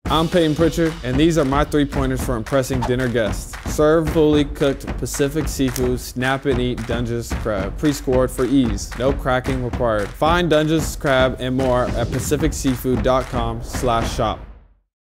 I'm Payton Pritchard, and these are my 3 pointers for impressing dinner guests. Serve fully cooked Pacific seafood, snap and eat Dungeness crab, pre-scored for ease, no cracking required. Find Dungeness crab and more at pacificseafood.com/shop.